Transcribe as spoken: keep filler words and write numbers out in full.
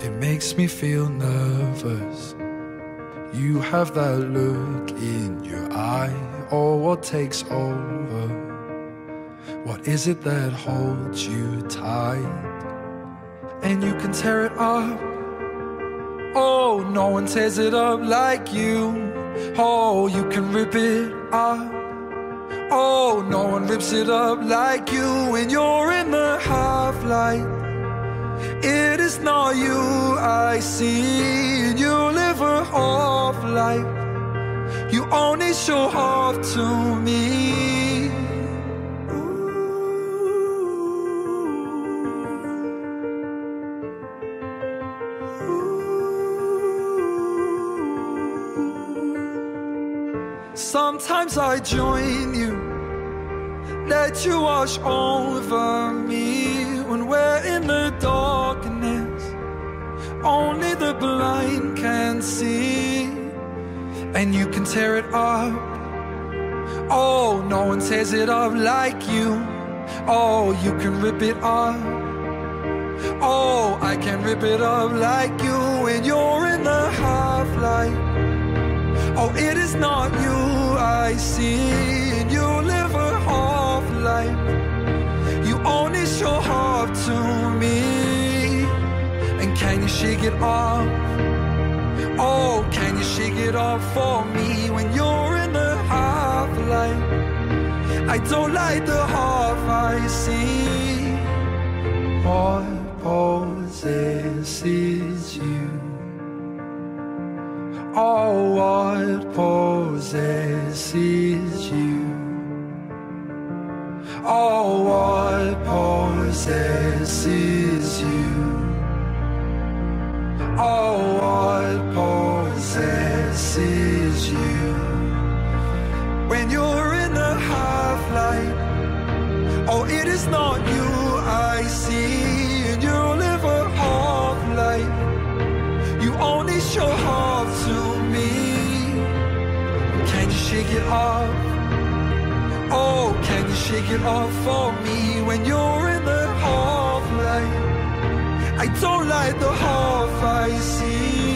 It makes me feel nervous. You have that look in your eye. Oh, what takes over? What is it that holds you tight? And you can tear it up. Oh, no one tears it up like you. Oh, you can rip it up. Oh, no one rips it up like you. When you're in the half-light, it is not you I see. And you live a half-life. You only show half to me. Sometimes I join you, let you wash over me. When we're in the darkness, only the blind can see. And you can tear it up. Oh, no one tears it up like you. Oh, you can rip it up. Oh, I can rip it up like you. When you're in the half-light, oh, it is not you I see. And you live a half-life. You only show half to me. And can you shake it off? Oh, can you shake it off for me? When you're in the half-light, I don't like the half I see. What possesses you? Oh, what possesses you? Oh, what possesses you? Oh, what possesses you? When you're in the half-light, oh, it is not you I see. And you live a half-life. You only show half to me. Can you shake it off? Oh, can you shake it off for me? When you're in the half-light, I don't like the half I see.